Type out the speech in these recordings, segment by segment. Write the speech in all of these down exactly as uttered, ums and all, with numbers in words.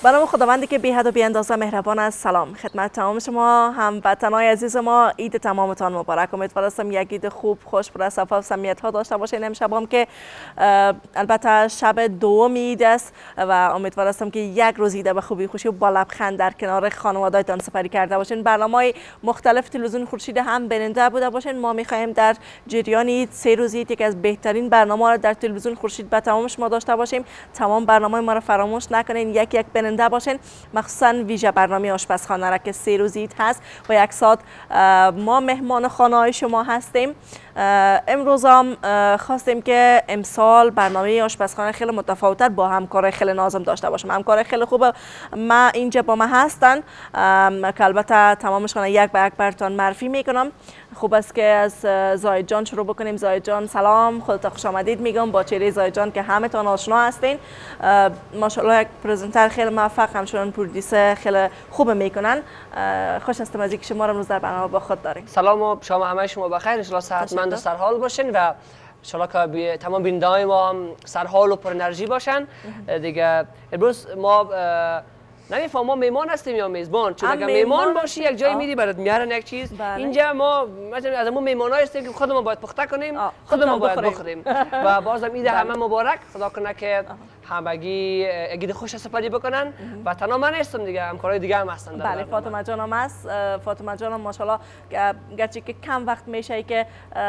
برنامه خداوندی که بی حد و بی اندازه مهربان است. سلام خدمت تمام شما هموطنان عزیز ما. عید تمامتان مبارک. امیدوارم یک عید خوب خوش پر از صفا و سمیت ها داشته باشین. امشب هم که البته شب دوم عید است و امیدوارم که یک روز عید به خوبی خوشی و با لبخند در کنار خانواده‌تان سپری کرده باشین. برنامه‌های مختلف تلویزیون خورشید هم بیننده بوده باشین. ما می‌خواهیم در جریان عید سه روز عید یکی از بهترین برنامه‌ها را در تلویزیون خورشید به تمام شما داشته باشیم. تمام برنامه ما را فراموش نکنین، یک یک بیننده باشین، مخصوصا ویژه برنامه آشپزخانه را که سه روز عید هست و یک ساعت ما مهمان خانه های شما هستیم. امروز هم خواستیم که امسال برنامه آشپزخانه خیلی متفاوت‌تر با همکار خیلی نازم داشته باشم. همکار خیلی خوبه ما اینجا با ما هستن که البته تمامشون یک به یک براتون معرفی میکنم. خوب است که از زاید جان شروع بکنیم. زاید جان سلام، خودت خوش آمدید میگم. با چهره زاید جان که همه تان آشنا هستین، ماشاءالله یک پرزنتر خیلی موفق، همچنان پرودیوسر خیلی خوب میکنن. خوش هستم از اینکه شما رو امروز در برنامه با خود داریم. سلام و شما همه شما بخیر، ان شاء الله صحتمند و سرحال باشین و ان شاء الله که تمام بیننده‌های ما هم سرحال و پر انرژی باشن. دیگه امروز ما نمیفهم ما میمان هستیم یا میزبان، چون اگر میمان باشی یک جای میری برات میارن یک چیز. بله. اینجا ما مثلا از همون میمانایی هستیم که خودمون باید پخته کنیم، خودمون باید بخوریم و بازم عید همه مبارک. خدا کنه که همگی عید خوش سپری بکنن و تنها من هستم دیگه، همکارای دیگه هم هستن. بله فاطمه جانم هست. فاطمه جانم ماشاءالله گرچه که کم وقت میشه که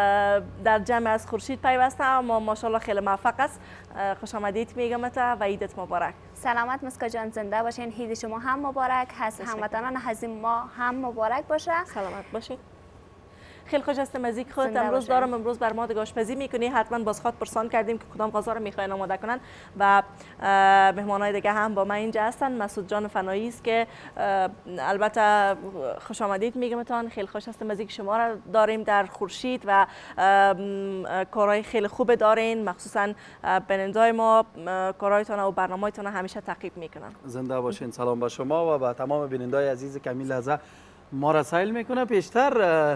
در جمع از خورشید پیوسته، اما ماشاءالله خیلی موفق است. خوش آمدید میگم تا و عیدت مبارک. سلامت مسکا جان، زنده باشین. عید شما هم مبارک هست، هموطنان عزیز ما هم مبارک باشه. سلامت باشید. خیلی خوش هستم از اینکه خودت امروز دارم امروز بر ما آشپزی میکنی. حتما باز خود پرسان کردیم که کدام غذا رو میخواین آماده کنن و مهمانای دیگه هم با ما اینجا هستن. مسعود جان فنایی است که البته خوش آمدید میگمتان. خیلی خوش هستم از اینکه شما رو داریم در خورشید و کارهای خیلی خوب دارین، مخصوصا بیننده‌های ما کارهایتون و برنامه‌هایتون همیشه تعقیب میکنن. زنده باشین. سلام به شما و به تمام بیننده‌های عزیز که این لحظه ما را سایل میکنه. پیشتر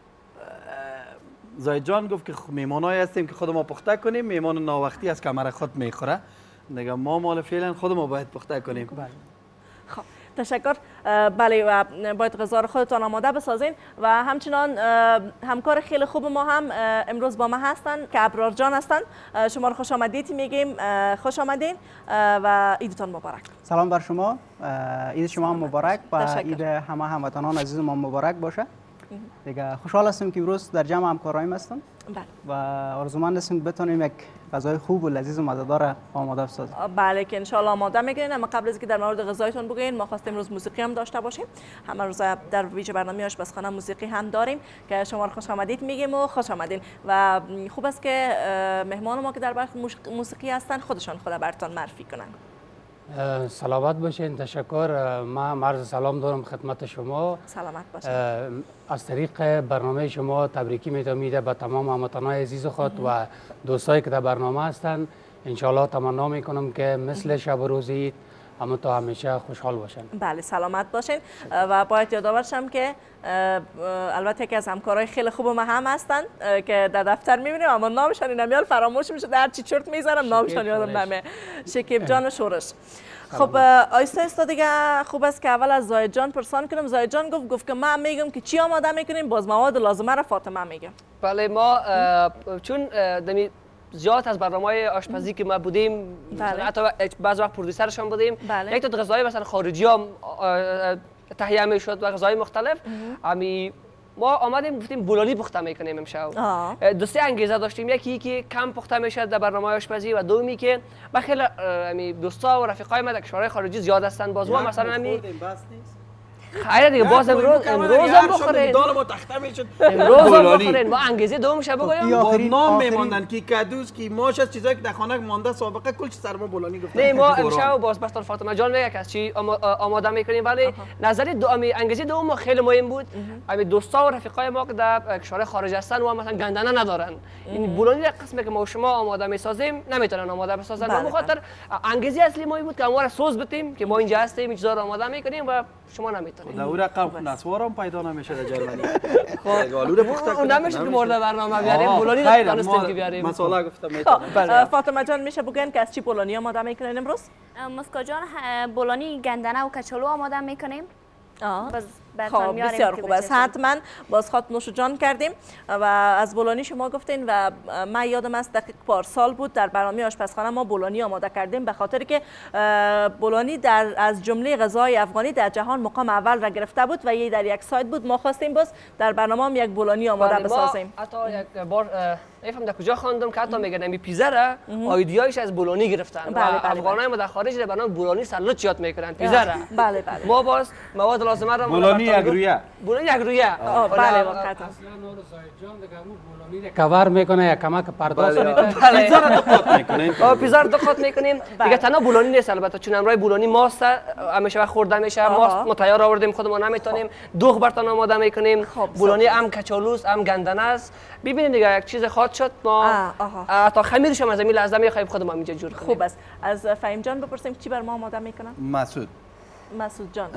زاید جان گفت که میمانایی هستیم که خودمون پخته کنیم. میمان ناوقتی از کمر خود میخوره دیگه، ما مال فعلا خودمون باید پخته کنیم. بله. خب تشکر. بله و باید غذا رو خودتان آماده بسازین و همچنان همکار خیلی خوب ما هم امروز با ما هستن که ابرار جان هستن. شما رو خوش آمدید میگیم. خوش آمدین و عیدتان مبارک. سلام بر شما، عید شما هم مبارک و عید همه هموطنان عزیز ما مبارک باشه. دیگه خوشحال هستم که امروز در جمع همکارایم هستم. بله. و آرزومند هستم بتونیم یک غذای خوب و لذیذ و مزه‌دار آماده بسازیم. بله که ان شاء الله آماده میگیرین. اما قبل از اینکه در مورد غذایتون بگین، ما خواستیم امروز موسیقی هم داشته باشیم. همه روز در ویژه برنامه آشپزخانه موسیقی هم داریم که شما رو خوش آمدید میگیم و خوش آمدین و خوب است که مهمان ما که در بخش موسیقی هستن خودشان خود براتون معرفی کنن. سلامت باشین. تشکر. من عرض سلام دارم خدمت شما. سلامت باشین. از طریق برنامه شما تبریکی میتونم به تمام هموطنان عزیز خود و دوستایی که در برنامه هستن. انشالله تمنا میکنم که مثل شب و روز عید همه تا همیشه خوشحال باشن. بله سلامت باشین و باید یادآور شم که البته یکی از همکارای خیلی خوب ما هم هستن که در دفتر میبینیم اما نامشان نمیاد، فراموش میشه، در چی چرت میذارم نامشان یادم نمیاد. شکیب جان شورش. خب آیسته آیسته دیگه خوب است که اول از زاید جان پرسان کنم. زاید جان گفت گفت که من میگم که چی آماده میکنیم، باز مواد لازمه را فاطمه میگه. بله ما چون دمی زیاد از برنامه‌های آشپزی که ما بودیم، بله. حتی بعض وقت پرودوسرش هم بودیم، بله. یک تا غذای مثلا خارجی هم تهیه میشد و غذای مختلف. امی ما آمدیم گفتیم بولانی پخته میکنیم امشب. دو سه انگیزه داشتیم، یکی که کم پخته میشد در برنامه آشپزی و دومی که با خیلی امی دوستا و رفیقای ما در کشورهای خارجی زیاد هستند. باز ما مثلا امی خیلی دیگه باز امروز امروز هم بخورین. دال ما تخته میشد. امروز هم بخورین. ما انگیزه دوم شب بگویم. با نام میماندن کی کدوس کی ماش از چیزایی که در خانه مانده سابقه کل چیز سر ما بولانی گفتن. نه ما امشب باز بستر فاطمه جان میگه که از چی آماده میکنیم، ولی نظری دو امی انگیزه دوم ما خیلی مهم بود. امی دوستا و رفیقای ما که در کشورهای خارج هستن و مثلا گندنه ندارن، این بولانی در قسمی که ما شما آماده میسازیم نمیتونن آماده بسازن. به خاطر انگیزه اصلی ما بود که ما را سوز بتیم که ما اینجا هستیم، این چیزا رو آماده میکنیم و شما نمیتونید. کنیم. در اون رقم نسوارم پیدا نمیشه در جرمنی. خب آلو رو پخته کنیم. اون نمیشه که مورد برنامه بیاریم. بولونی دانستیم که بیاریم. مساله گفتم میتونم. فاطمه جان میشه بگین که از چی بولونی آماده میکنین امروز؟ مسکا جان بولونی گندنه و کچالو آماده میکنیم. خب بسیار خوب است. حتما باز خاط نوش جان کردیم و از بولونی شما گفتین و من یادم است دقیق پارسال بود در برنامه آشپزخانه ما بولونی آماده کردیم به خاطر که بولونی در از جمله غذای افغانی در جهان مقام اول را گرفته بود و یه در یک سایت بود. ما خواستیم باز در برنامه هم یک بولونی آماده بسازیم. حتی یک بار نفهم در کجا خواندم که حتی میگن این پیزا را ایدیایش از بولونی گرفتن. افغانای ما در خارج در برنامه بولونی سالوت یاد میکنن پیزا را. بله بله. ما باز مواد لازمه را بولونی یک رویه. بولونی یک رویه. بله واقعا. اصلا نور جان دیگه بولونی کاور میکنه یا کمک پرداخت میکنه. پیزا را دقت میکنیم. آ پیزا را دقت میکنیم. دیگه تنها بولونی نیست البته چون امروز بولونی ماست همیشه وقت خورده میشه. ماست ما تیار آوردیم خودمون نمیتونیم. دوغ برتون آماده میکنیم. بولونی هم کچالوس هم گندنه است. ببینید دیگه یک چیز خاط شد ما تا خمیرش هم از این لحظه میخوایم خودمون اینجا جور کنیم. خوب است. از فهیم جان بپرسیم چی بر ما آماده میکنن؟ مسعود. مسعود جان.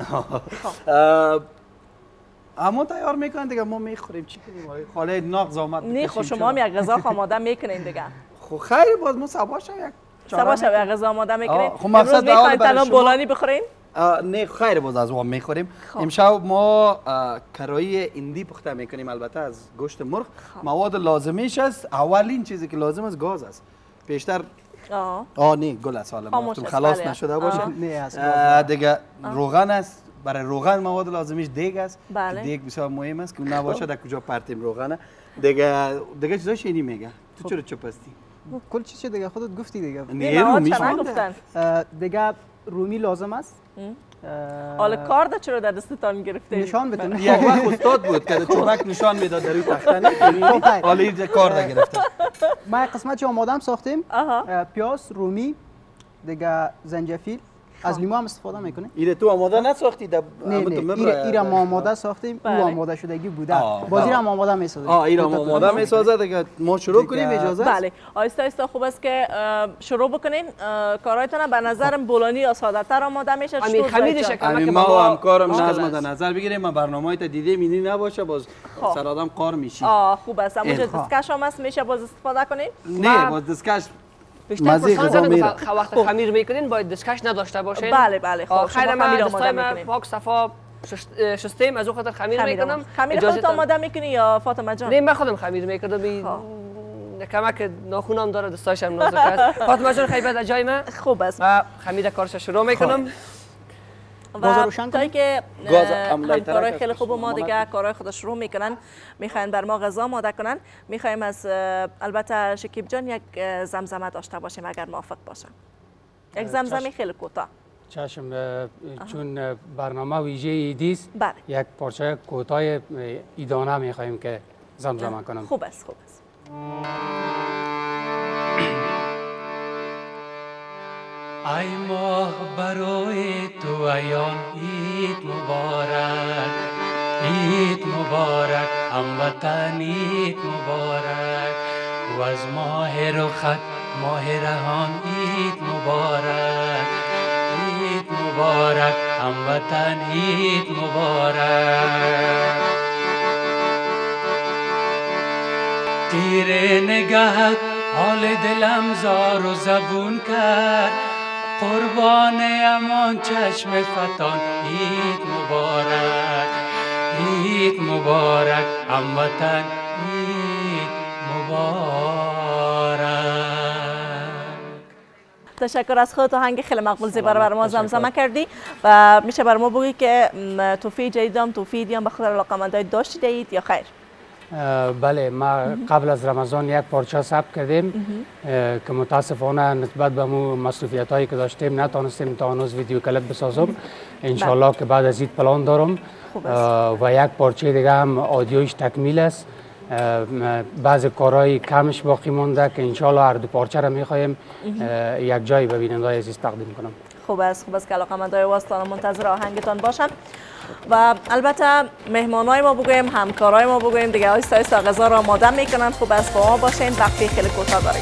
اما تیار میکنن دیگه ما میخوریم چی کنیم؟ خاله ناغ زحمت نه خو شما هم یک غذا آماده میکنین دیگه. خب خیر باز ما سباش یک سباش یک غذا آماده میکنین. خب مقصد میخواین تنها بولانی بخورین؟ نه خیر باز از اون میخوریم. امشب ما کرایی هندی پخته میکنیم البته از گوشت مرغ. مواد لازمیش است اولین چیزی که لازم است گاز است. بیشتر آه آه نه گل است حالا خلاص نشده باشه. نه دیگه روغن است. برای روغن مواد لازمیش دیگ است. بله. دیگ بسیار مهم است که اون نباشه در کجا پرتیم روغنه. دیگه دیگه چیزای شینی میگه. تو چرا چپ هستی؟ کل چیز دیگه خودت گفتی دیگه. نه رومی گفتن. دیگه رومی لازم است. حالا کار ده چرا در دستتان گرفته؟ نشان بتون. یک وقت استاد بود که چوبک نشان میداد در روی تخته نه. حالا این کار ده گرفته. ما قسمتی آماده ساختیم. پیاز، رومی، دیگه زنجفیل. از لیمو هم استفاده میکنیم. ایره تو آماده نساختی؟ نه نه ایره ایره ما آماده ساختیم. او آماده شدگی بوده. بازی هم آماده میسازیم. آه ایره آماده میسازه دیگه ما شروع کنیم اجازه است؟ بله آهسته آهسته خوب است که شروع بکنین کارهایتون. به نظرم بولانی یا ساده تر آماده میشه. همین خمیرش کمک ما و همکارم نظم در نظر بگیریم. ما برنامه‌ای تا دیدیم اینی نباشه باز سر آدم قار میشی. آه خوب است. اونجا دستکش هم است میشه باز استفاده کنین؟ نه باز دستکش مزه غذا میره. وقت خمیر میکنین باید دستکش نداشته باشین. بله بله خب خیر ما دستای ما پاک صفا شستیم از اون خاطر خمیر میکنم. خمیر خودت آماده میکنی یا فاطمه جان؟ نه من خودم خمیر میکردم. کمک ناخونم داره دستایش هم نازک است. فاطمه جان خیلی از جای من خوب است. خمیر کارش شروع میکنم. و تایی که همکارای خیلی خوب ما دیگه کارهای خودش شروع میکنن میخواین بر ما غذا آماده کنن. میخوایم از البته شکیب جان یک زمزمه داشته باشیم اگر موافق باشه. یک زمزمه خیلی کوتاه. چشم چون برنامه ویژه ایدی است بله. یک پارچه کوتاه ایدانه میخوایم که زمزمه کنم. خوب است خوب است. ای ماه برای تو ایام عید مبارک عید مبارک هموطن عید مبارک و از ماه رخت ماه رهان عید مبارک عید مبارک هموطن عید مبارک تیر نگهت حال دلم زار و زبون کرد قربان امان چشم فتان عید مبارک عید مبارک هموطن عید مبارک. تشکر از خودت. آهنگ خیلی مقبول زیبا بر ما زمزمه کردی و میشه بر ما بگی که توفیق جدیدم توفیقی هم به خاطر علاقه‌مندی داشتید اید یا خیر؟ بله ما قبل از رمضان یک پارچه ثبت کردیم که متاسفانه نسبت به مو مصروفیت هایی که داشتیم نتونستیم تا هنوز ویدیو کلیپ بسازم. انشالله که بعد از این پلان دارم و یک پارچه دیگه هم آدیوش تکمیل است. بعض کارهای کمش باقی مونده که انشالله هر دو پارچه را میخوایم یک جایی به بیننده‌های عزیز تقدیم کنم. خوب است خوب است که علاقه‌مندای واسطان منتظر آهنگتان باشن و البته مهمانای ما بگویم همکارای ما بگویم دیگه آهسته آهسته غذا را آماده میکنن. خوب است با ما باشین. وقتی خیلی کوتاه داریم.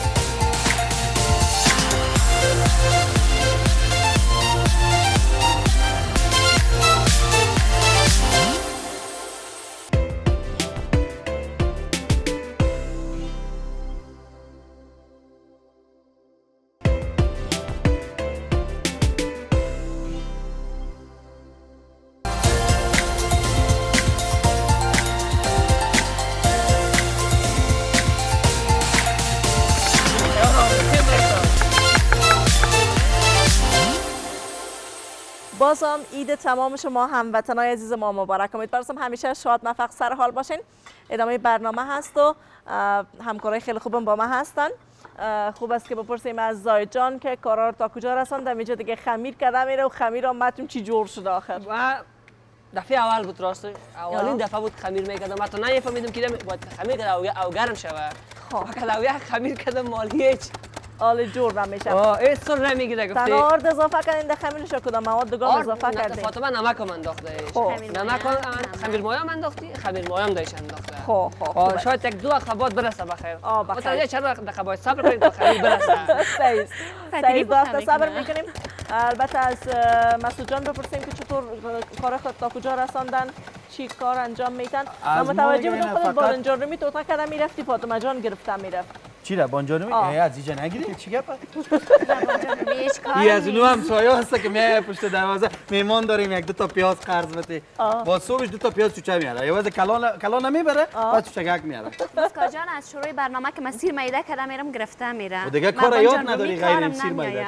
بازم عید تمام شما هموطنای عزیز ما مبارک. امیدوارم همیشه شاد موفق سر حال باشین. ادامه برنامه هست و همکارای خیلی خوبم با ما هستن. خوب است که بپرسیم از زاید جان که کارا رو تا کجا رسوندم. اینجا دیگه خمیر کرده میره و خمیر آمدتون چی جور شده آخر؟ دفعه اول بود راست. اولین دفعه بود خمیر میکردم. حتی نمیفهمیدم که باید خمیر کنم او گرم شود. خب کلاوی خمیر کردم مالی هیچ آل جور نمیشه. آه این سر نمیگیره گفتی. تنها آرد اضافه کردین در خمیرش کدام مواد دیگه اضافه کردین؟ فاطمه نمک هم انداخته. نمک خمیر مایا هم انداختی؟ خمیر مایا هم دایش انداخته. خب خب. شاید یک دو دقیقه بعد برسه بخیر. آه بخیر. متوجه چند دقیقه باید صبر کنید تا خمیر برسه. صحیح. صحیح باست صبر میکنیم. البته از مسعود جان بپرسیم که چطور کار خود تا کجا رساندن، چی کار انجام میدن. من متوجه بودم خودت بارنجان رو میتوتا کردم میرفتی فاطمه جان گرفتم میرفت. چی را بانجان رو میگه از اینجا نگیری چی گپ؟ این از اونو هم سایه هست که میای پشت دروازه میمان داریم یک دو تا پیاز قرض بده. با صبحش دو تا پیاز چوچه میاره. یواز کلان کلان نمیبره بعد چوچگک میاره. مسکا جان از شروع برنامه که من سیر میده کردم میرم گرفتم میرم. و دیگه کار یاد نداری غیر سیر میده.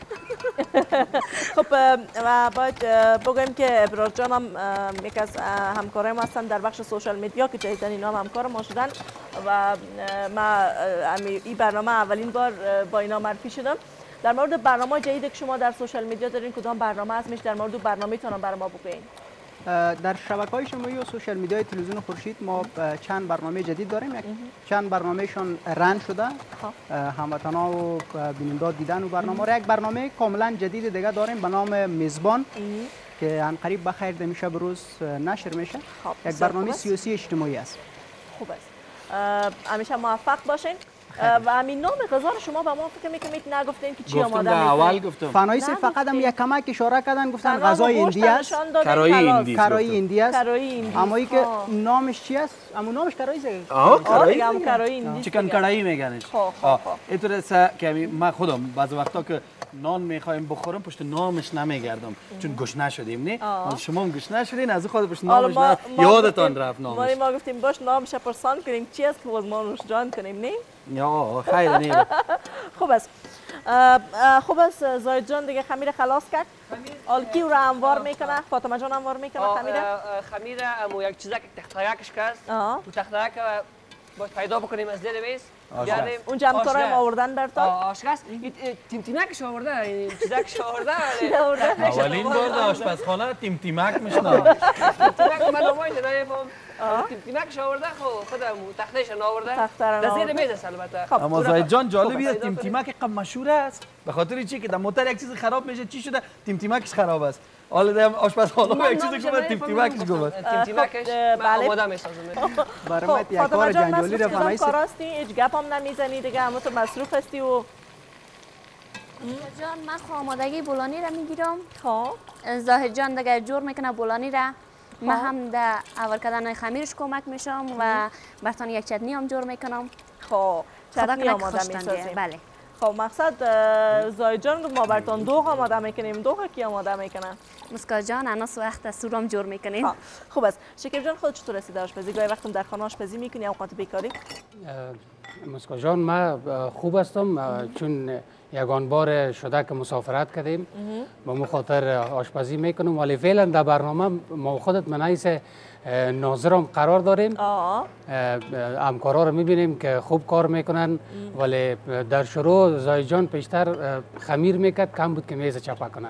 خب و باید بگویم که ابرار جان هم یک از همکارای ما هستن در بخش سوشال میدیا که جدیدن اینا هم همکار ما شدن و ما این برنامه اولین بار با اینا معرفی شدم. در مورد برنامه جدید که شما در سوشال میدیا دارین کدام برنامه هست؟ میشه در مورد برنامه‌تون برای ما بگین. در شبکه‌های اجتماعی و سوشال میدیای تلویزیون خورشید ما چند برنامه جدید داریم. یک چند برنامهشون رن شده، هموطنا و بیننده دیدن و برنامه را. یک برنامه کاملا جدید دیگه داریم به نام میزبان که ان قریب بخیر دمیشه بروز نشر میشه. یک برنامه سیاسی اجتماعی است. خوب است. همیشه موفق باشین. و همین نام غذا رو شما به ما فکر میکنید نگفتین که چی آماده میکنید؟ اول گفتم. فنایس فقط هم یک کمک اشاره کردن گفتن غذای هندی است. کرایی هندی. کرایی هندی است. کرایی هندی. اما ای که نامش چی است؟ اما نامش کرایی است. آه کرایی. هم کرایی هندی. چیکن کڑائی میگنش. آه. اینطور است که من خودم بعضی وقتا که نان میخوایم بخورم پشت نامش نمیگردم چون گشنه شدیم نه. شما هم گشنه شدین از خود پشت نامش نه یادتان رفت نامش. ما گفتیم باش نامش پرسان کنیم چی است که باز ما روش جان کنیم نه؟ یا خیر نه. خوب است. خوب است زاید جان دیگه خمیر خلاص کرد. آلکی رو انوار میکنه. فاطمه جان انوار میکنه خمیر. خمیر امو یک چیزا که تختایکش کست. تو تختایک باید پیدا بکنیم از دل بیس. بیاریم اونجا همکارای ما آوردن برتا. آشپز تیم تیمکش آورده این چیزاکش آورده. اولین بار در آشپزخانه تیم تیمک میشنم. تیمک من نمایش نمیفهم. تیم تیمکش آورده خب خودم تختهش آورده. در زیر میز است البته. اما زاید جان جالبیه تیم تیمک قم مشهور است. به خاطر چی که در موتور یک چیز خراب میشه چی شده تیم تیمکش خراب است. حالا دم آشپزخانه یک چیزی که تیم تیمکش گفت. تیم تیمکش من آماده میسازم. برام یک کار جنجالی را فنایس. کاراستی هیچ گپ هم نمیزنی دیگه همه تو مصروف هستی و جان من خو آمادگی بولانی را میگیرم. خب زاهد جان دیگه جور میکنه بولانی را. من هم در اول کردن خمیرش کمک میشم و برتان یک چتنی هم جور میکنم. خب چتنی آماده میسازیم. بله. خب مقصد زاید جان گفت ما برتان دوغ آماده میکنیم. دوغ کی آماده میکنه؟ مسکا جان اناس وقت سورم جور میکنیم. خوب است. شکر جان خود چطور رسیده آشپزی؟ گاهی وقتم در خانه آشپزی میکنی اوقات بیکاری؟ مسکا جان من خوب هستم چون یگان بار شده که مسافرت کردیم به مخاطر آشپزی میکنم ولی فعلا در برنامه ما خودت منایس ناظرم قرار داریم. همکارا رو میبینیم که خوب کار میکنن ولی در شروع زاید جان پیشتر خمیر میکرد کم بود که میز چپا کنه.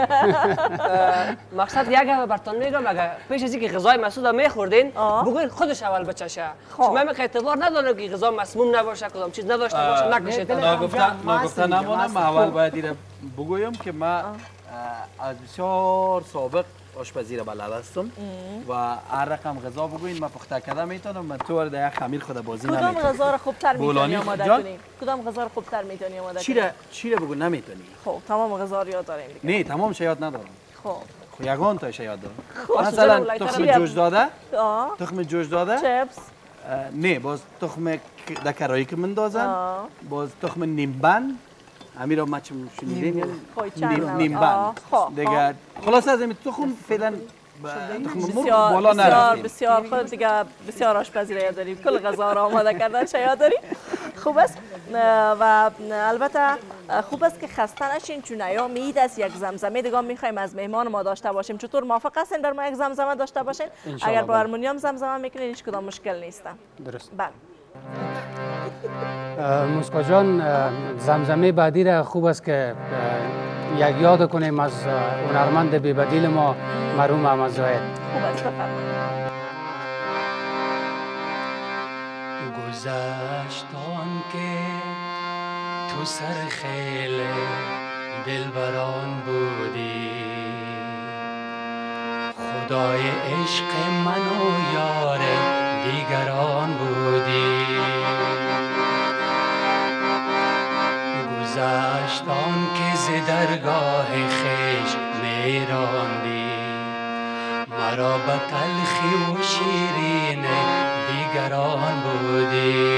مقصد یک برتون میگم اگه پیش از اینکه غذای مسعود میخوردین بگوین خودش اول بچشه. شما میخواید اعتبار نداره که غذا مسموم نباشه کدام چیز نداشته باشه نکشید. نگفتن نگفتن نمونم اول باید اینو بگویم که من از بسیار سابق آشپزی را بلد هستم و هر رقم غذا بگوین من پخته کردن میتونم. من تو در یک خمیر خود بازی نمیکنم. کدام غذا را خوبتر میتونی آماده کنی؟ کدام غذا را خوبتر میتونی آماده کنی؟ چی را چی را بگو نمیتونی؟ خب تمام غذا رو یاد داریم دیگه. نه تمام یاد ندارم. خب خب یگان تاش یاد دارم. مثلا تخم جوش داده؟ تخم جوش داده؟ چپس؟ نه باز تخم دکرایی که مندازن. باز تخم نیمبند. امیر رو مچم شنیدین نیمبند دیگه خلاص از این تخم فعلا بسیار بالا نرفتیم. بسیار خود دیگه بسیار آشپزی را یاد داریم. کل غذا را آماده کردن چه یاد داری؟ خوب است. و البته خوب است که خسته نشین چون ایام عید است، یک زمزمه دیگه میخوایم از مهمان ما داشته باشیم. چطور موافق هستین بر ما یک زمزمه داشته باشین؟ اگر با هارمونیوم زمزمه میکنین هیچ کدام مشکل نیست. درست. بله. موسکا جان، زمزمه بعدی را خوب است که یک یاد کنیم از هنرمند بی‌بدیل ما مرحوم احمد زاهد. خوب است، بفرمایید. گذشت آن که تو سر خیل دلبران بودی، خدای عشق من و یار دیگران بودی. گذشت آن که ز درگاه خویش میراندی، مرا به تلخی و شیرین دیگران بودی.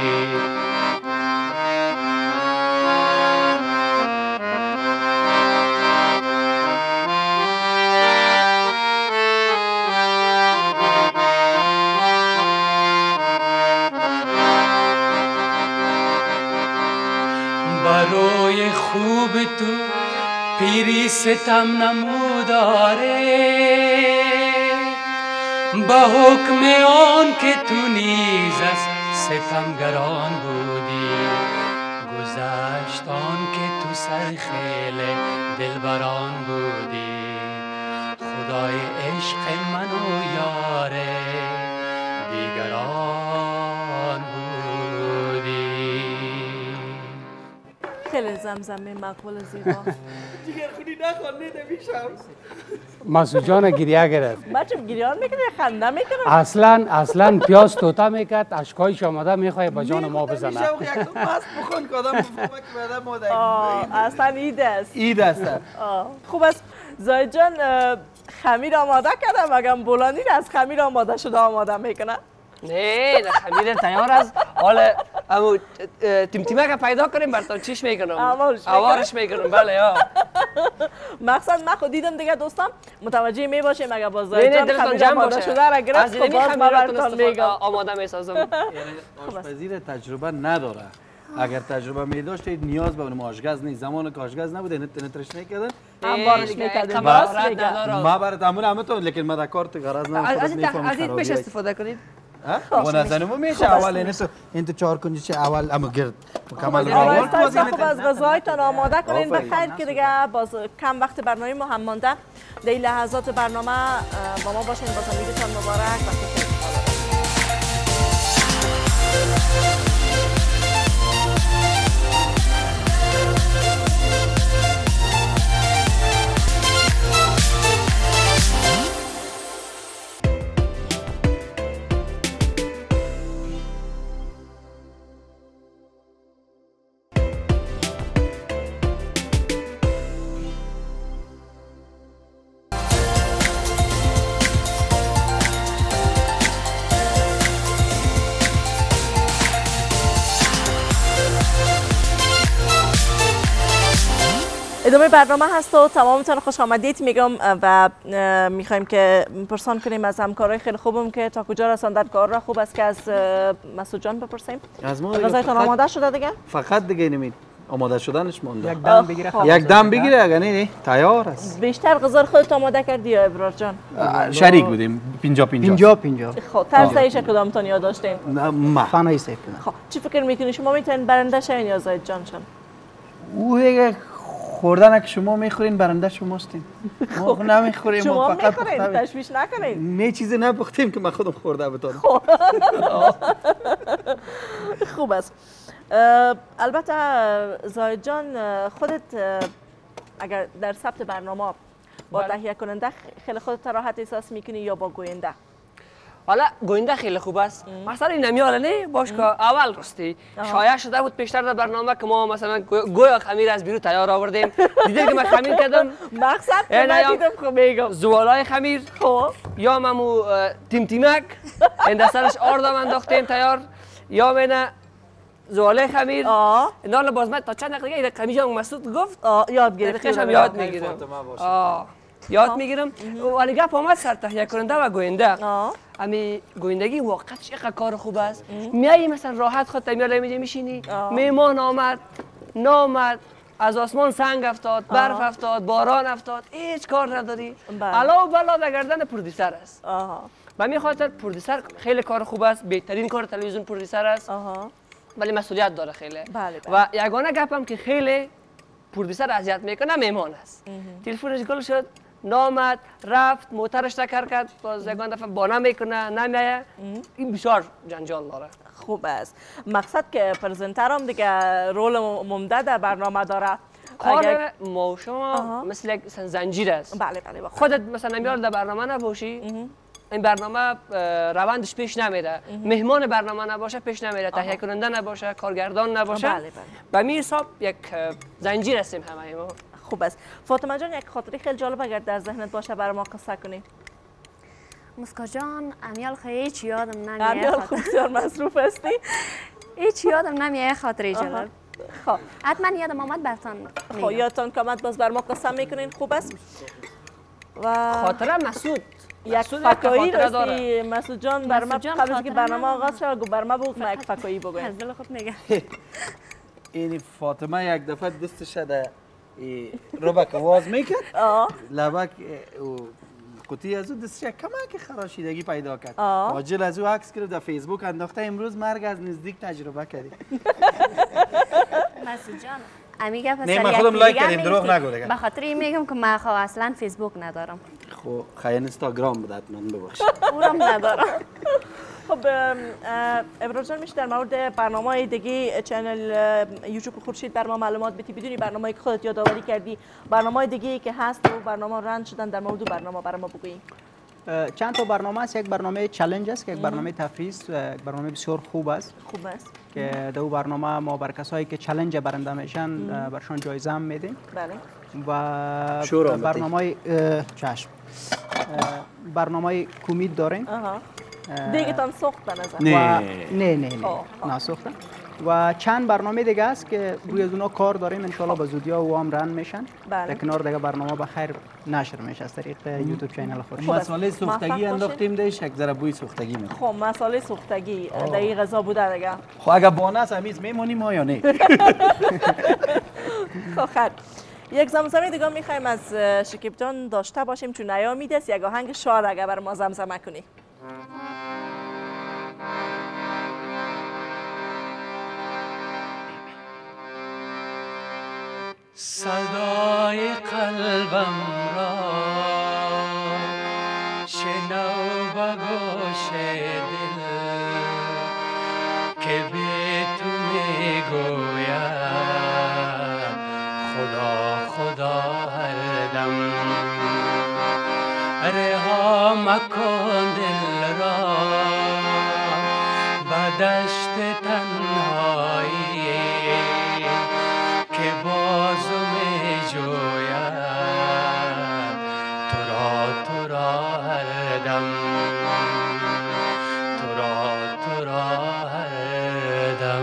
برای خوب تو پیری ستم نموداره، به حکم آن که تو نیز از ستمگران بودی. گذشت آن که تو سر خیل دلبران بودی، خدای عشق من و یار دیگران بودی. خیلی زمزمه مقبول زیبا. جگر خونی نخوانده میشم. مسعود جان گریه گرفت. بچه گریان میکنه، خنده میکنه. اصلا اصلا پیاز توتا میکرد، اشکایش آمده میخواه با جان ما بزنه. میشم یک دو مست بخون که آدم بفهمه که بعدا ما در اصلا عید است. عید است. خوب است. زاهد جان خمیر آماده کردم، اگم بولانی از خمیر آماده شده آماده میکنه. نه نه خمیر تیار است. حالا امو تیمتیمه که پیدا کنیم براتون چیش میکنم؟ اوارش میکنم. بله یا مقصد من خود دیدم دیگه دوستان متوجه می باشیم اگر با زاهد جان خمیر آماده شده را گرفت خب باز ما براتون میگم آماده میسازم. آشپزی تجربه نداره. اگر تجربه می داشتید نیاز به اون آشپز نیست. زمان که آشپز نبوده نترش میکردن انبارش میکردن. ما برات همون همه تو لیکن ما در کارت غرض نمیفهمم. از این پیش استفاده کنید. ها نزنمو میشه اول این تو این تو چهار کنجی چه اول اما گرد مکمل رو خوب از غذایتان آماده کنین بخیر که دیگه باز کم وقت برنامه ما هم مانده. در لحظات برنامه با ما باشین. باز امیدتان مبارک. ادامه برنامه هست و تمامتان خوش آمدید میگم و میخوایم که پرسان کنیم از همکارای خیلی خوبم که تا کجا رساندن کار را. خوب است که از مسعود جان بپرسیم. از ما غذایتان آماده شده دیگه؟ فقط دیگه نمید آماده شدنش مونده. یک دم بگیره. یک دم بگیره اگر نه تیار است. بیشتر غذا خودت آماده کردی یا ابرار جان؟ شریک بودیم پنجاه پنجاه. پنجاه پنجاه. خب ترسایش کدامتون یاد داشتین؟ ما خانه سیف. خب چی فکر میکنی شما میتونین برنده شین یا زاهد جان شن؟ او دیگه خوردن که شما میخورین برنده شماستین. ما نمیخوریم. شما فقط میخورین تشویش نکنین. نه چیزی نپختیم که ما خودم خورده بتونم. خوب است. البته زاهد جان خودت اگر در ثبت برنامه با تهیه کننده خیلی خودت راحت احساس میکنی یا با گوینده؟ حالا گوینده خیلی خوب است. مثلا این نمیاله نه باش که اول راستی شایع شده بود پیشتر در برنامه که ما مثلا گویا خمیر از بیرون تیار آوردیم. دیدید که من خمیر کردم. مقصد که ندیدم خب میگم زوالای خمیر خب یا ممو تیمتیمک این سرش آردم انداختیم تیار یا من زوالای خمیر. آه اینا باز من تا چند دقیقه این خمیر مسعود گفت یاد گرفتم. یاد میگیرم. آه یاد میگیرم. ولی گپ آمد سر تهیه کننده و گوینده. امی گویندگی واقعا چقدر کار خوب است. میای مثلا راحت خودت میای میجی میشینی، میهمان آمد نامد، از آسمان سنگ افتاد، برف افتاد، باران افتاد، هیچ کار نداری. علاوه بر علاوه گردن پرودیوسر است. به همین خاطر پرودیوسر خیلی کار خوب است، بهترین کار تلویزیون پرودیوسر است. ولی مسئولیت داره خیلی. بله بله. و یگانه گپم که خیلی پرودیوسر اذیت میکنه میهمان است. تلفنش گل شد، نامد، رفت، موترش تکر کرد، باز یگان دفعه بانه میکنه، نمیایه. این بسیار جنجال داره. خوب است. مقصد که پرزنتر هم دیگه رول ممده در برنامه داره. کار ما و شما مثل یک زنجیر است. بله بله. خودت مثلا نمیار در برنامه نباشی، این برنامه روندش پیش نمیره. مهمان برنامه نباشه پیش نمیره، تهیه کننده نباشه، کارگردان نباشه. بله بله. به می حساب یک زنجیر هستیم همه ما. خوب است. فاطمه جان یک خاطری خیلی جالب اگر در ذهنت باشه برای ما قصه کنی. مسکا جان امیال خیلی هیچ یادم نمیاد. امیال خوب بسیار مصروف هستی. هیچ یادم نمیاد خاطری جالب. خب حتما یادم آمد براتون. خب یادتون کامد باز بر ما قصه میکنین. خوب است. و خاطره مسعود یک فکایی راستی مسعود جان بر ما قبل از که برنامه آغاز شد گفت بر ما بگو که یک فکایی بگویم. از دل خود میگه. این فاطمه یک دفعه دستش ده ربک آواز میکرد. لبک قوطی از او دستش کمک خراشیدگی پیدا کرد. عاجل از او عکس کرد در فیسبوک انداخته. امروز مرگ از نزدیک تجربه کردی. مسعود جان امیگه پس نه من خودم لایک کردم دروغ نگو دیگه. به خاطر این میگم که من خو اصلا فیسبوک ندارم. خب خیلی اینستاگرام بود حتما ببخشید. اونم ندارم. خب ابراز جان میشه در مورد برنامه دیگه چنل یوتیوب خورشید بر ما معلومات بدی بدونی برنامه‌ای که خودت یادآوری کردی برنامه دیگه که هست و برنامه رند شدن در مورد برنامه برای ما بگویی. چند تا برنامه است. یک برنامه چالش است که یک برنامه تفریحی است، یک برنامه بسیار خوب است. خوب است که در برنامه ما بر کسایی که چالش برنده میشن برشان جایزه هم میدیم. بله. و برنامه چشم برنامه کمید داریم. دیگه تان سخت به نظر. نه نه نه نه سخته. و چند برنامه دیگه است که روی از اونا کار داریم ان شاءالله به زودی ها و هم رن میشن. در کنار دیگه برنامه به خیر نشر میشه از طریق یوتیوب کانال خورشید. مسئله سوختگی انداختیم دیش یک ذره بوی سوختگی میخواد. خب مسئله سوختگی دیگه غذا بوده دیگه. خب اگه بانه است همیز میمونیم ما یا نه؟ خب خیر. یک زمزمه دیگه میخوایم از شکیب جان داشته باشیم چون نیامید است. یک آهنگ شاد اگه بر ما زمزمه کنی. صدای قلبم را شنو به گوش دل که به تو میگوید خدا خدا هر دم رها مکن دل را به دشت تنهایی که بازو می جوید تو را تو را هر دم تو را تو را هر دم.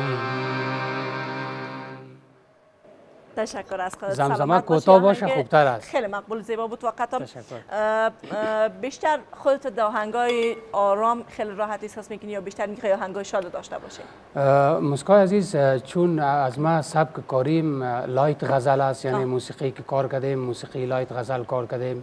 تشکر از خودت. زمزمه کوتاه باشه خوبتر است. خیلی مقبول زیبا بود وقتم. بیشتر خودت در آهنگای آرام خیلی راحت احساس میکنی یا بیشتر میخوای آهنگای شاد داشته باشی؟ مسکای عزیز چون از ما سبک کاریم لایت غزل است یعنی موسیقی که کار کردیم موسیقی لایت غزل کار کردیم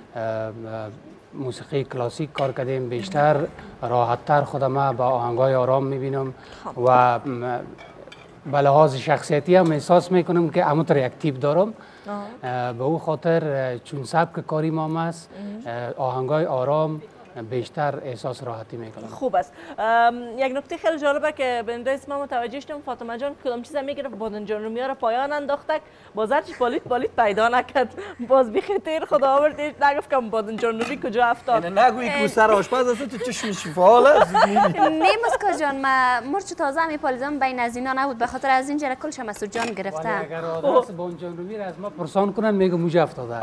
موسیقی کلاسیک کار کردیم بیشتر راحتتر خودم با آهنگای آرام میبینم و به لحاظ شخصیتی هم احساس میکنم که همونطور یک تیپ دارم. به او خاطر چون سبک کاری ما است آهنگای آرام بیشتر احساس راحتی میکنم. خوب است. یک نکته خیلی جالبه که به اندازه ما متوجه شدم فاطمه جان کدام چیزا میگرفت بادن جان رو میاره پایان انداخته باز هرچی بالیت بالیت پیدا نکرد باز بیخیتر خدا آوردی نگفت که بادن جان رو کجا افتاد. نه نگویی که سر آشپز است تو چشم شفال است. نه مسکا جان ما مرچ تازه می پالیدم بین از اینا نبود به خاطر از این جره کلش مسعود جان گرفته. اگر آدرس بادن جان رو میره از ما پرسان کنن میگه موجه افتاده.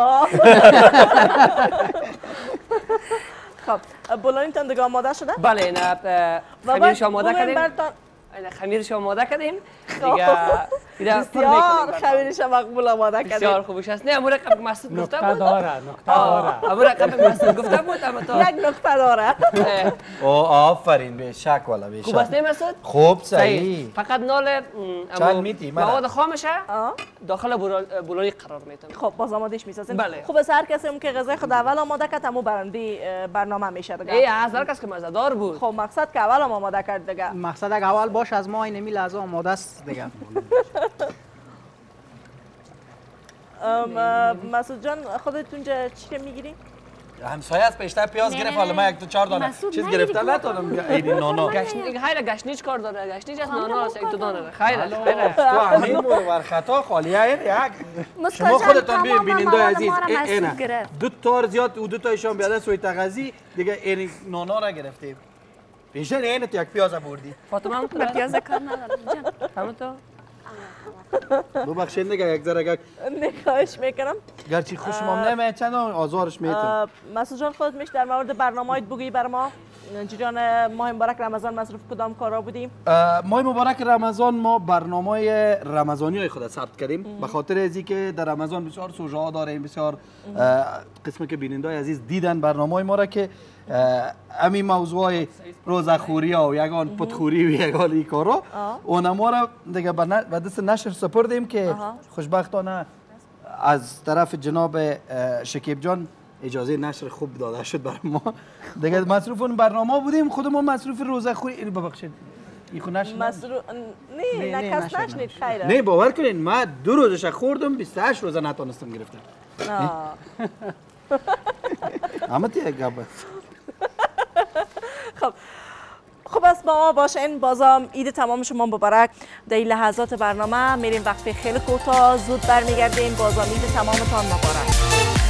خب بولانیتان دیگه آماده شده؟ بله نه خمیرش آماده کردیم. خمیرش آماده کردیم دیگه بسیار خمیرش مقبول آماده کردید. بسیار خوبش است. نه امور رقم که مسعود گفته بود. نقطه داره، نقطه داره. امور رقم که مسعود گفته بود اما تو یک نقطه داره. او آفرین به شک والا به شک. خوب است نه مسعود؟ خوب صحیح. فقط نال چند میتی؟ مواد خامشه داخل بولونی قرار میتونه. خب باز آمادهش میسازیم. بله. خوب است هر کسی که غذای خود اول آماده کرد همون برنده برنامه میشه دیگه. ای از هر کس که مزه‌دار بود. خب مقصد که اول آماده کرد دیگه. مقصد اگه اول باش از ما این میل از آماده است دیگه. مسعود جان خودت اونجا چی میگیری؟ همسایه از پیشتر پیاز گرفت حالا من یک دو چهار دانه چیز گرفتم نتونم ایدی نانا گشنیج خیلی گشنیج کار داره گشنیج از نانا است یک دو دانه خیلی خیلی تو همین بر خطا خالیه یک شما خودتون ببین بیننده عزیز اینا دو تا زیاد و دو تا ایشان بیاده سوی تغذی دیگه این نانا را گرفتیم پیشن اینه تو یک پیاز بردی فاطمه هم تو پیاز کار ندارم جان همون تو ببخشید دیگه یک ذره گک نخواهش میکنم گرچه خوشم هم نمیاد چند آزارش میتونم مسعود جان خودت میشه در مورد برنامه‌ات بگویی بر ما جریان ماه مبارک رمضان مصروف کدام کارا بودیم ماه مبارک رمضان ما برنامه رمضانی های خود ثبت کردیم به خاطر ازی که در رمضان بسیار سوژه ها داریم بسیار قسمی که بیننده عزیز دیدن برنامه ما را که همین موضوع روزخوری و یگان پتخوری و یگان این کارا اون ما را دیگه به دست نشر سپردیم که خوشبختانه از طرف جناب شکیب جان اجازه نشر خوب داده شد برای ما دیگه مصروف اون برنامه بودیم خودمون مصروف روزخوری این ببخشید این خو نشر مصروف نه نه کس نشنید خیره نه باور کنین من دو روزش خوردم بیست و هشت روزه نتونستم گرفتم اما دیگه گابه خب خب است با ما باشین بازم عید تمام شما مبارک در این لحظات برنامه میریم وقتی خیلی کوتاه زود برمیگردیم بازم عید تمامتان مبارک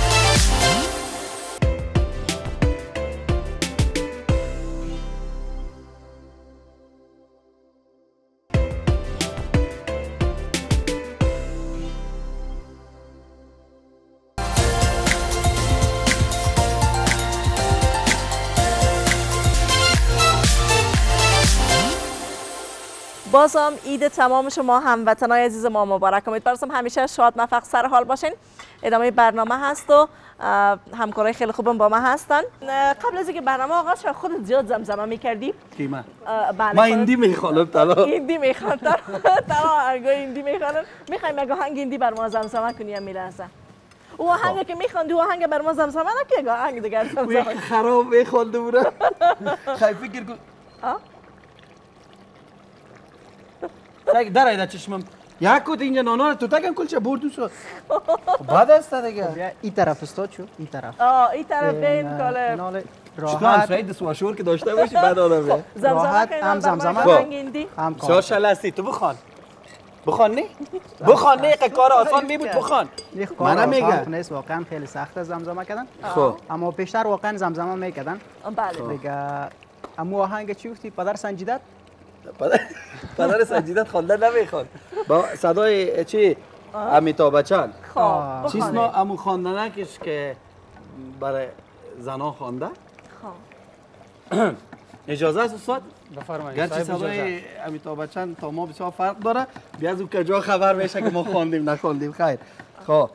بازم عید تمام شما هموطنای عزیز ما مبارک امیدوارم همیشه شاد موفق سر حال باشین ادامه برنامه هست و همکارای خیلی خوبم با ما هستن قبل از اینکه برنامه آغاز شد خودت زیاد زمزمه میکردی کی من بله من هندی میخوانم طلا هندی میخوانم طلا آهنگای هندی میخوانم میخوایم یک آهنگ هندی بر ما زمزمه کنی میرسه او آهنگی که میخواندی او آهنگ بر ما زمزمه نکنی آهنگ دیگه زمزمه خراب میخوانده بودم خیلی فکر کن یک در ایده چشمم یک کود اینجا نانا تو تکم کلچه بردو شد بعد است دیگه این طرف استاد شو این طرف آه این طرف بین کاله راحت شاید سواشور که داشته باشی بعد آدمه راحت هم زمزمه هم بسیار شلستی تو بخوان بخوان نه بخوان نه کار آسان می بود بخوان منم میگم نیست واقعا خیلی سخت زمزمه کردن خب اما پیشتر واقعا زمزمه میکردن بله دیگه اما آهنگ چی گفتی پدر سنجیدت پدر سنجیدت خواندن نمیخواد با صدای چی امیتاب بچن خب چیز ما امو خواندنکش که برای زنا خوانده خب اجازه است استاد بفرمایید گرچه صدای امیتاب بچن تا ما بسیار فرق داره بیا از اون کجا خبر میشه که ما خواندیم نخواندیم خیر خب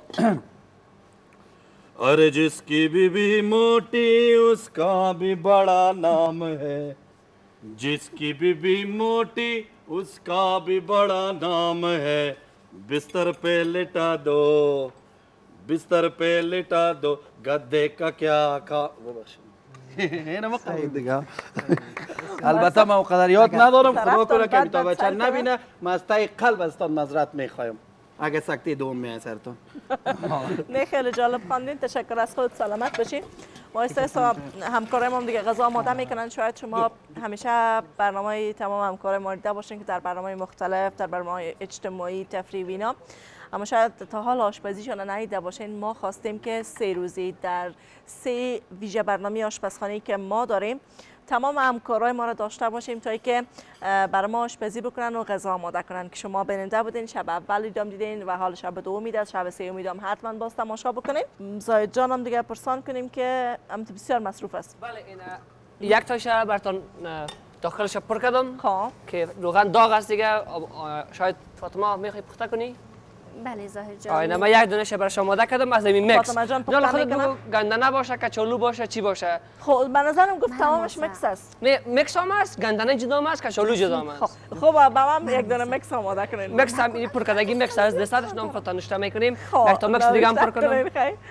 अरे जिसकी बीबी मोटी उसका भी बड़ा नाम है जिसकी बीबी मोटी उसका भी बड़ा नाम है बिस्तर पे लिटा दो बिस्तर पे लिटा दो गद्दे का क्या खा هنا ما قاعد دیگه البته من اونقدر یاد ندارم خدا کنه که امیتاب بچن نبینه من از تای قلب ازتان معذرت میخوایم اگه سکته دوم میای سرتون نه خیلی جالب خواندین تشکر از خود سلامت باشین ما استرس همکارای هم دیگه غذا آماده میکنن شاید شما همیشه برنامه تمام همکارای ما دیده باشین که در برنامه مختلف در برنامه اجتماعی تفریحی اینا اما شاید تا حال آشپزیشون ندیده باشین ما خواستیم که سه روزی در سه ویژه برنامه آشپزخانه‌ای که ما داریم تمام همکارای ما را داشته باشیم تا اینکه برای ما آشپزی بکنن و غذا آماده کنن که شما بیننده بودین شب اول دیدم دیدین و حال شب دوم میاد شب سوم میدم حتما باز تماشا بکنین زاید جانم دیگه پرسان کنیم که هم بسیار مصروف است بله این یک تاشه براتون داخلش پر کردم خب که روغن داغ است دیگه. شاید فاطمه میخوای پخته کنی؟ بله ظاهر جان. آینه من یک دونه برش آماده کردم از این مکس. فاطمه جان نه پخته خودت میکنم. بگو گندنه باشه کچالو باشه چی باشه. خب به نظرم گفت تمامش مکس است. نه مکس هم است، گندنه جدا هم است، کچالو جدا هم است. خب با من یک دونه مکس آماده کنین. مکس هم این پرکردگی مکس است. دستش نام خودت نوشته میکنیم. خب یک تا مکس دیگه هم پر کنم.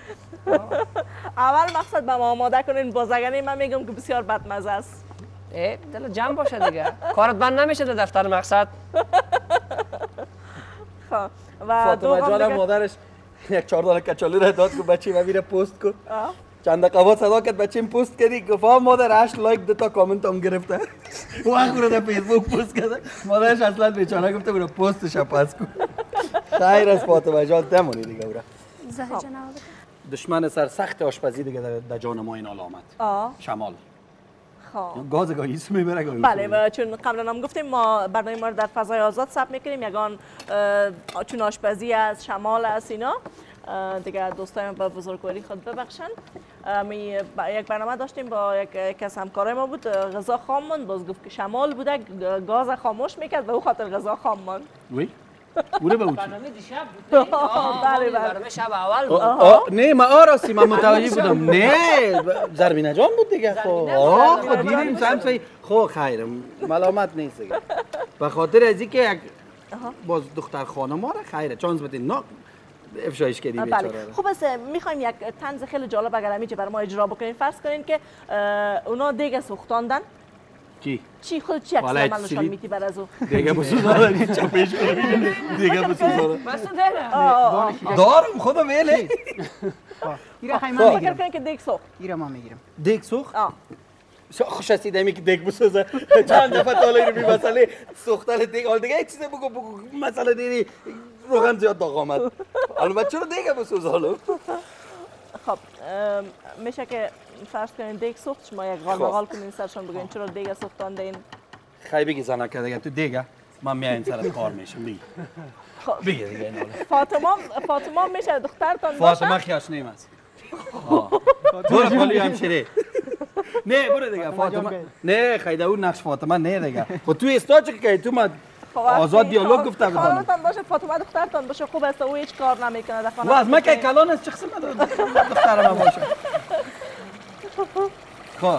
اول مقصد به ما آماده کنین، بازگنی من میگم که بسیار بدمزه است. ای دل جمع باشه دیگه. کارت بند نمیشه در دفتر مقصد. خب و فاطمه جان مادرش یک چهار دانه کچالو را داد که بچه من میره پست کن. چند دقیقه بعد صدا کرد بچه‌م پست کردی گفت مادر هشت لایک دو تا کامنت هم گرفته. وقت رو در فیسبوک پست کرده. مادرش اصلا بیچاره گفته برو پستش پس کن. خیر از فاطمه جان تمونی دیگه برو. ظاهر جان دشمن سر سخت آشپزی دیگه در جان ما این علامت. شمال. خب گاز گاهی اسم میبره گاهی. بله و چون قبلا هم گفتیم ما برنامه ما رو در فضای آزاد ثبت میکنیم، یگان چون آشپزی از شمال است اینا دیگه دوستایم با بزرگواری خود ببخشن. می یک برنامه داشتیم با یک کس همکارای ما بود، غذا خام موند، باز گفت که شمال بوده گاز خاموش میکرد و او خاطر غذا خام موند. وی بوده به برنامه دیشب بود. بله بله برنامه شب اول بود. نه ما آراستی من متوجه بودم. نه زربینه جان بود دیگه. خب آه خب دیدیم سمسای خب خیر ملامت نیست دیگه. به خاطر از اینکه یک باز دختر خانم را خیره چانس بدین نه افشایش کردی بیچاره. خب بس میخوایم یک طنز خیلی جالب اگر همیشه برای ما اجرا بکنین. فرض کنین که اونا دیگه سوختاندن. کی؟ چی خود چی عکس عمل نشان میدی بر از او؟ دیگه بسوزاره چپش کنه دیگه بسوزاره. بس داره. دارم خودم ویله. ایره خیلی من فکر میگیرم. کنین که دیگ سوخت. ایره من میگیرم. دیگ سوخت؟ آه. خوش هستید همی که دیگ بسوزه. چند دفعه تا الان بی مسئله سوختن دیگ. حال دیگه یک چیز بگو بگو مسئله دیدی روغن زیاد داغ آمد. البته چرا دیگه بسوزه حالا؟ خب میشه که فرض کنین دیگ سوخت شما یک غال مغال کنین سرشان بگین چرا دیگ سوختاندین. خیلی بگی زنه که دیگه تو دیگه من میایم سر کار میشم بگی. بگی دیگه اینا. فاطمه فاطمه میشه دخترتان باشه. فاطمه خیاش نیم است. برو پالی همشیره. نه برو دیگه فاطمه. نه خیلی اون نقش فاطمه نه دیگه. خب تو استاج که تو ما آزاد دیالوگ گفته بودم. خانمتان باشه فاطمه دخترتان باشه خوب است او هیچ کار نمیکنه در خانه. واز من که کلان است شخص من دخترم باشه. خب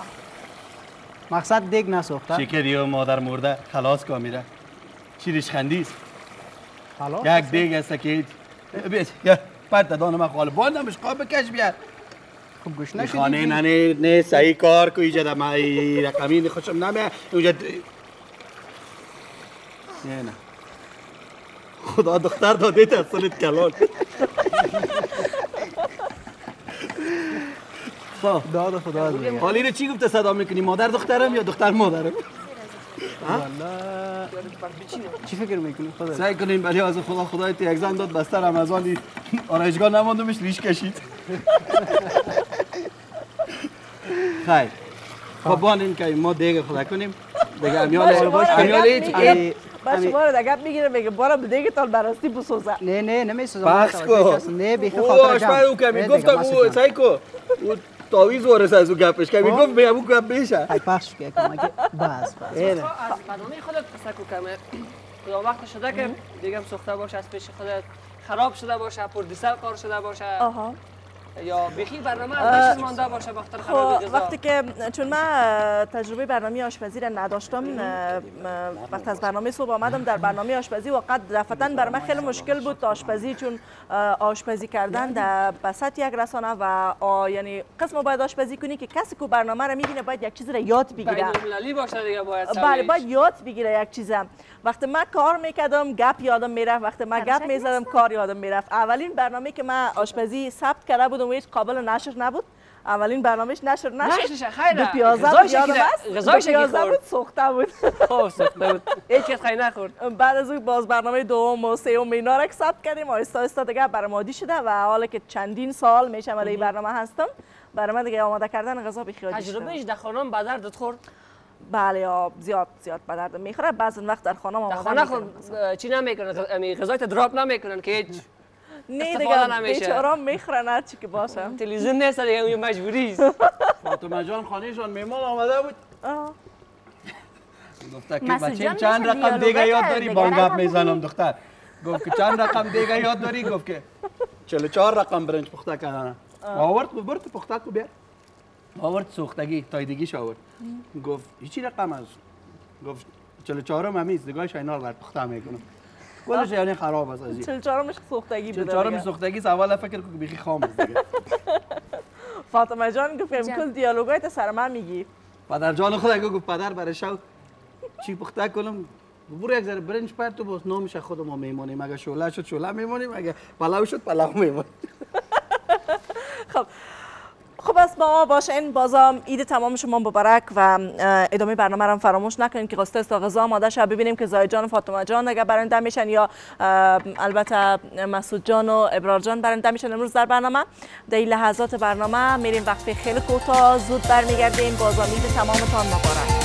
مقصد دیگ نسوخته. شکری و مادر مرده خلاص کا میره. چیریش خندیست. خلاص. یک دیگ است که یا پرت دادن ما خاله باند نمیش قاب بکش بیار. خب گوش نشدی. خانه نه نه نه صحیح کار کوی جدا ما رقمی خوشم نمیاد اونجا. نه نه خدا دختر داده تا اصلت کلان. خب داد خدا دیگه. حالی رو چی گفته صدا میکنی مادر دخترم یا دختر مادرم؟ والا چی فکر میکنی خدا؟ سعی کنین برای از خدا خدای تو یک زن داد بستر رمضانی آرایشگاه نماندمش ریش کشید. خیر خب بانیم که ما دیگه خدا کنیم دیگه امیال امیال هیچ باشه بارو دیگه میگیره میگه بارو دیگه تال براستی بسوزه. نه نه نمیسوزه. بس کو. نه بیخ او خاطر آشپز او کمی گفتم او سعی کو. او تاویز وارث از او گپش کمی گفت میگم او گپ بشه. ای پخش که کما که بس بس. از برنامه خودت سکو کمه. کدام وقت شده که دیگه هم سوخته باشه از پیش خودت خراب شده باشه پردیسر کار شده باشه. آها. یا بیخی برنامه از پیش مانده باشه بخاطر خرابی غذا. وقتی که چون من تجربه برنامه آشپزی را نداشتم وقتی از برنامه صبح آمدم در برنامه آشپزی واقعا رفتن برای من خیلی مشکل بود آشپزی چون آشپزی کردن در بسط یک رسانه و یعنی قسم باید آشپزی کنی که کسی که برنامه را میبینه باید یک چیز را یاد بگیره. بین‌المللی باشه دیگه باید. بله باید یاد بگیره یک چیزم. وقتی من کار میکردم گپ یادم میرفت وقتی من گپ میزدم کار یادم میرفت. اولین برنامه که من آشپزی ثبت کرده بودم و هیچ قابل نشر نبود. اولین برنامهش نشر نشد. خیلی دو پیازه بود یادم است. غذای شکی بود سوخته بود. خب سوخته بود. هیچ کس خیلی نخورد. بعد از اون باز برنامه دوم و سوم اینا را ثبت کردیم آهسته آهسته دیگه برآمدی شده و حالا که چندین سال میشه برای برنامه هستم برای من دیگه آماده کردن غذا بیخیالی شده. تجربهش در خانم به دردت خورد؟ بله یا زیاد زیاد به درد میخوره. بعضی وقت در خانه آماده در خانه چی نمیکنن غذایت دراپ نمیکنن که هیچ نه دیگه بیچاره میخورن هر چی که باشه. تلویزیون نیست دیگه اون مجبوری است. فاطمه جان خانهشان میمان آمده بود. گفته که بچه چند رقم دیگه یاد داری؟ بانگاب میزنم دختر. گفت که چند رقم دیگه یاد داری؟ گفت که چهل و چهار رقم برنج پخته کردن. آورد گفت برو تو پخته کو بیار. آورد سوختگی تایدگیش آورد. گفت چی رقم است؟ گفت چهل و چهار همیست دیگه شاینال بر پخته میکنم. کلش یعنی خراب است ازی. چهل و چهار مش سوختگی بوده. چهل و چهار مش سوختگی اول فکر کو بیخی خام است دیگه. فاطمه جان گفت کل دیالوگای تو سر من میگی. پدر جان خود گفت پدر برای شو چی پخته کنم برو یک ذره برنج پر تو باز نامش خود ما میمونیم اگه شوله شد شوله میمونیم اگه پلاو شد پلاو میمونیم. خب خب از با باشین بازم عید تمام شما مبارک و ادامه برنامه رو فراموش نکنید که قصه است غذا آماده شد ببینیم که زاید جان و فاطمه جان اگه برنده میشن یا البته مسعود جان و ابرار جان برنده میشن امروز در برنامه. در این لحظات برنامه میریم وقتی خیلی کوتاه زود برمیگردیم. بازم عید تمامتان مبارک.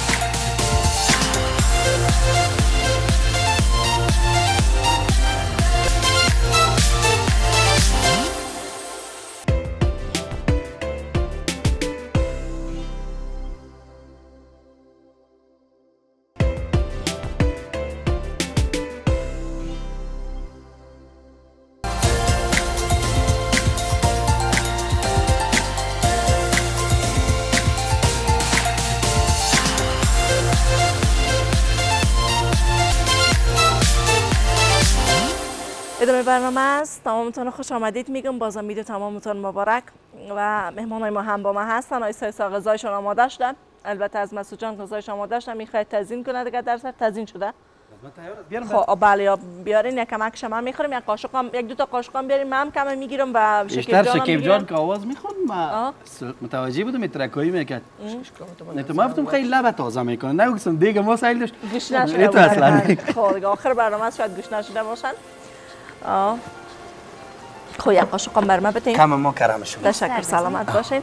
ادامه برنامه است. تمامتون خوش آمدید میگم. بازم عید تمامتون مبارک و مهمانای ما هم با ما هستن. آیسا ایسا غذایشون آماده شده. البته از مسعود جان غذایش آماده شده. میخواید تزیین کنه دیگه در سر تزیین شده. خب بله بیارین یک کمک شما میخوریم یک قاشق هم یک دو تا قاشق هم بیارین. من هم کم میگیرم و شکیب جان شکیب جان که آواز میخوند ما متوجه بودم ترکایی میکرد. نه گفتم خیلی لب تازه میکنه. نه گفتم دیگه ما سایل داشت. گوش نشده بود. اصلا خب آخر برنامه شاید گوش نشده باشن. آه خب یک قاشق هم بر من بتین. کم ما کرم شما. تشکر سلامت باشین.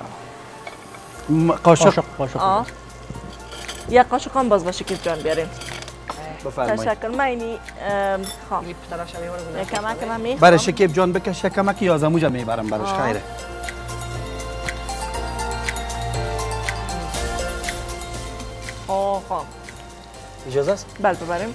قاشق آه یک قاشق هم باز با شکیب جان بیاریم. بفرمایید. تشکر. من اینی خام یک کمک من میخوام. برای شکیب جان بکش یک کمک یازموجا میبرم براش خیره. آه خام اجازه است؟ بله ببریم.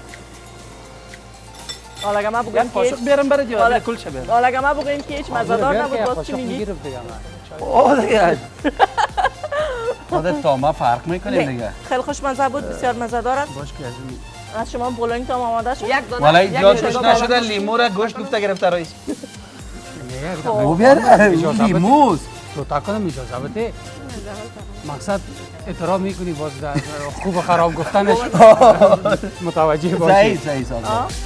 حالا اگه ما بگویم که قاشق بیارم برای دیگه کل شه بیارم. حالا اگه ما بگویم که هیچ مزه‌دار نبود باز چی میگی؟ آه دیگه خودت تا ما فرق میکنیم دیگه. خیلی خوشمزه بود. بسیار مزه‌دار است. باش که از این از شما بولونی تا آماده شد. یک دونه والا زیاد گوشت نشده. لیمو را گوشت گفته گرفته رئیس. او بیار لیموز تو تا کنم اجازه بده. مقصد اعتراف میکنی باز خوب خراب گفتنش متوجه باشی. صحیح صحیح صحیح.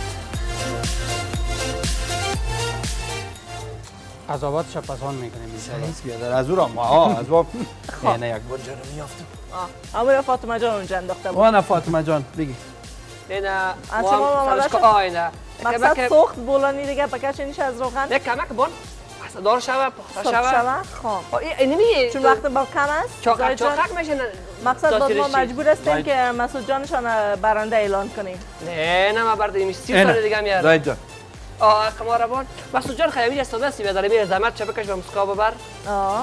قضاوتش پسان میکنیم صحیح بیادر از او را ما ها از او نه یک بار جانو میافتم. اما فاطمه جان اونجا انداخته بود. وانا فاطمه جان بگی. نه از شما آماده شد؟ آینه مقصد سوخت بولانی دیگه بکشینش از روغن. نه کمک بون دار شوه پخته شوه. خب این نمیه چون وقت با کم است چاقک چاقک میشه. مقصد باز ما مجبور هستیم که مسعود جانشان برنده اعلان کنیم. نه نه ما بردیم سی سال دیگه میاد. زاید جان آه کماربان مسعود جان خیلی استاد است بیادر میره زحمت چه بکش و مسکا ببر. آه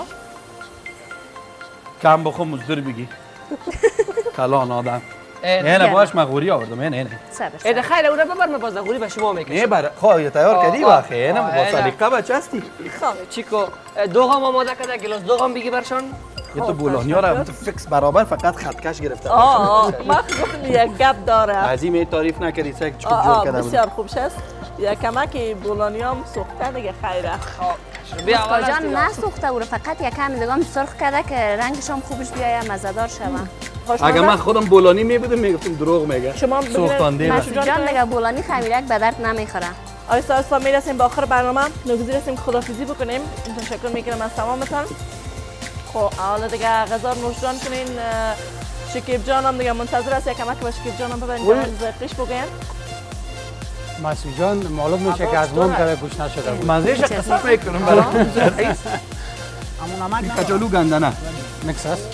کم بخو مزدور بگی کلان آدم. نه نه باش مغوری آوردم. نه نه نه خیر اون ببر من باز غوری به شما میکشم. نه بر خو تیار کردی واخه نه با سلیقه بچه هستی. خب چیکو دوغم آماده کرده گلاس دوغم بگی برشان. یه تو بولونیا را فیکس برابر فقط خطکش گرفته. آه آه ما گفتم یک گپ داره. عظیم تعریف نکردی سگ چوب جور کرده. بسیار خوب شست. یک کمک بولونیام سوخته دیگه خیره. بیا اول جان نه سوخته بود فقط یک کم دیگه سرخ کرده که رنگش هم خوبش بیاید مزه‌دار شوه. اگه من خودم بولانی میبودم میگفتم دروغ میگه. شما سوختانده مسعود جان دیگه بولانی خمیرک به درد نمیخوره. آیستا آیستا میرسیم به آخر برنامه. نگذیر هستیم که خداحافظی بکنیم. تشکر میکنم از تمامتان. خب حالا دیگه غذا رو نوشجان کنین. شکیب جان هم دیگه منتظر است یک کمک با شکیب جان هم ببرین زرقیش بگین. مسعود جان معلوم میشه که از من که گوش نشده بود. منظورش قسم میکنم برای رئیس. اما نمک نه. کچالو گندنه. مکس است.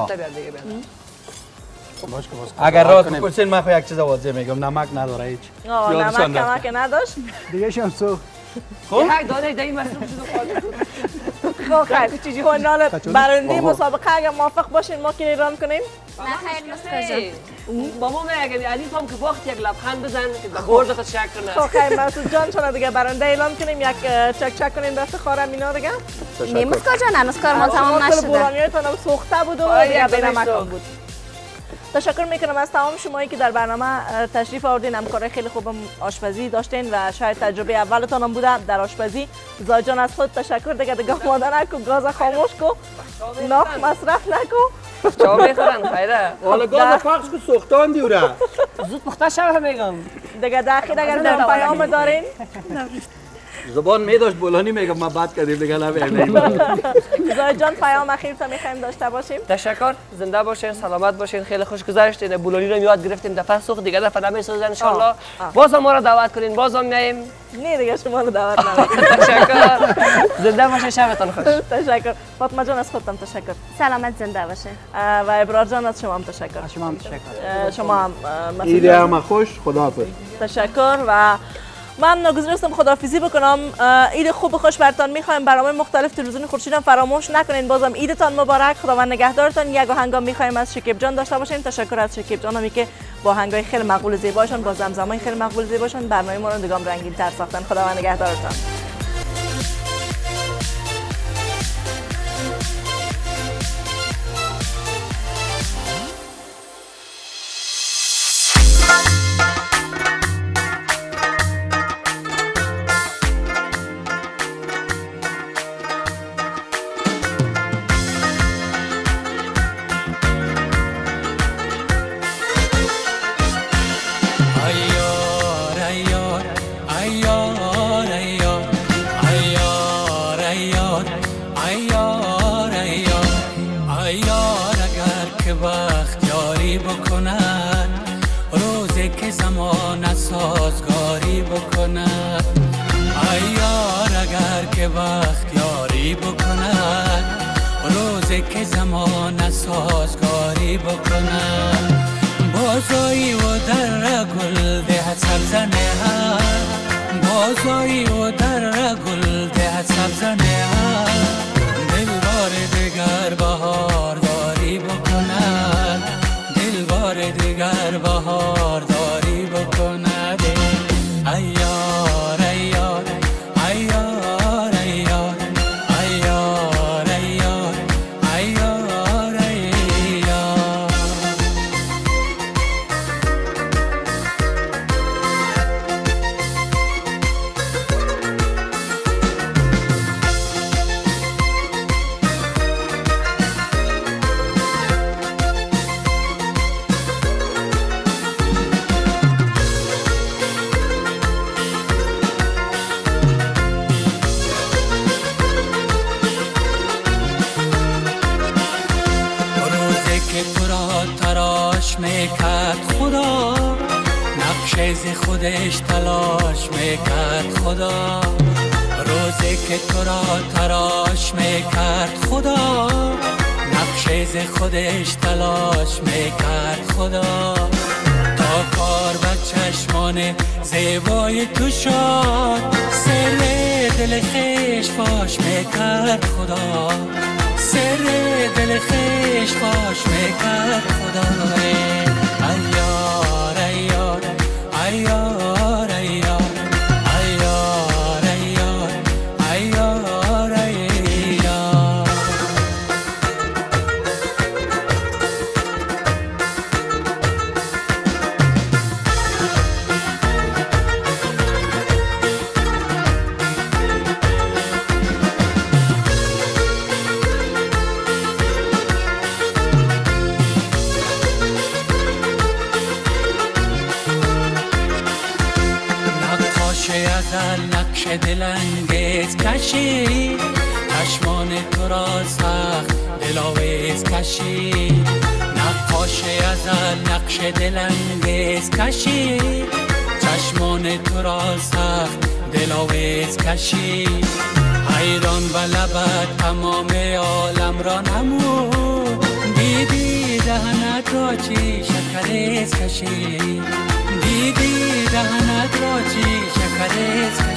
باش که باز اگر راست بپرسین من خو یک چیز واضح میگم نمک نداره هیچ. آه نمک کمک نداشت. دیگه شم سوخت. خب یک دانه دیگه مصرف شده خالص. خیر فینال برنده مسابقه اگر موافق باشین ما که اعلام کنیم. نه خیر نسخه با ما میگه علی تو هم که وقت یک لبخند بزن که به برد تشکر کنه. خب خیر مسعود جان چون دیگه برنده اعلام کنیم یک چک چک کنیم دست خارم اینا دیگه. نیمسکا جان هنوز کار ما تمام نشده. بورانیاتون هم سوخته بود و دیگه بینمکان بود. تشکر میکنم از تمام شمایی که در برنامه تشریف آوردین، همکارای خیلی خوبم آشپزی داشتین و شاید تجربه اولتون هم بوده در آشپزی. زای جان از خود تشکر دیگه دیگه آماده نکو، گاز خاموش کو، ناخ مصرف نکو. چا میخورن خیره؟ حالا گاز پخش کو سوختان دیوره. زود پخته شوه میگم. دیگه داخل اگر در پیام دارین زبان می داشت بولانی میگم ما بعد کردیم دیگه نمیگم. زای جان پیام اخیر تا میخوایم داشته باشیم. تشکر، زنده باشین، سلامت باشین، خیلی خوش گذشت. بولانی رو یاد گرفتیم، دفعه سوخت دیگه دفعه نمیسازن ان شاء الله. باز ما رو دعوت کنین، باز هم میایم. نه دیگه شما رو دعوت نمیکنم. تشکر. زنده باشین، شبتون خوش. تشکر. فاطمه جان از خودتم تشکر. سلامت زنده باشه. و ابرار جان از شما هم تشکر. شما هم تشکر. شما هم عید همه خوش، خداحافظ. تشکر و من ناگزیر هستم خداحافظی بکنم. عید خوب خوش براتون میخوایم. برنامه مختلف تلویزیون خورشید فراموش نکنین. بازم عیدتان مبارک، خداوند نگهدارتان. یک آهنگام میخوایم از شکیب جان داشته باشین. تشکر از شکیب جان همی که با آهنگای خیلی مقبول زیباشون، با زمزمای خیلی مقبول زیباشون برنامه ما رو دگام رنگین تر ساختن. خداوند نگهدارتان. سازگاری بکند ایار اگر که وقت یاری بکند روزی که زمان سازگاری بکند بازایی و در گل ده سبزنه ها بازایی و در گل ده سبزنه ها دلبار دیگر بهار داری بکند دلبار دیگر بهار داری بکند ایار ایار ایار ایار ایار ایار ایار ایار میکرد خدا نقشه ز خودش تلاش میکرد خدا روزی که تو را تراش میکرد خدا نقشه ز خودش تلاش میکرد خدا تا کار و چشمان زیبای تو شد سر دل خیش فاش میکرد خدا سر دل خیش فاش میکرد خدا ایار ایار ایار ایار ایار ایار ایار ایار نقش دلانگیز کشی چشمان تو را سخت دلاویز کشی نقاش ازل نقش دلانگیز کشی چشمان تو را سخت دلاویز کشی حیران و لبت تمام عالم را نمود دیدی دهنت را چی شکریز کشی دیدی دهنت را چی شکریز کشی